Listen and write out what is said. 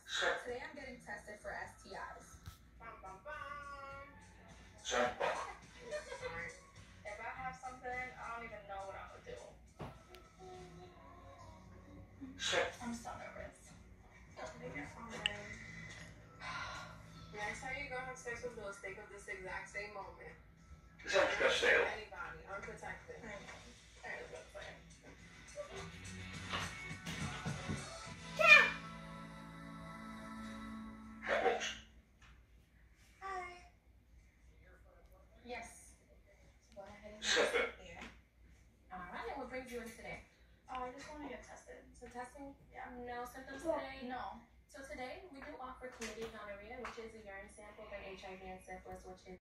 Today I'm getting tested for STIs. Bum, bum, bum. Jumbo. If I have something, I don't even know what I'm gonna do. I'm so nervous. Next time you go have sex with Bill, think of this exact same moment. Sempre castelo. Anybody, unprotected. Rebels. Hi. Yes. Go ahead and Seven. there. Alright, what brings you in today? Oh, I just want to get tested. So testing? Yeah. No symptoms today? No. So today we do offer chlamydia, gonorrhea, which is a urine sample, but HIV and syphilis, which is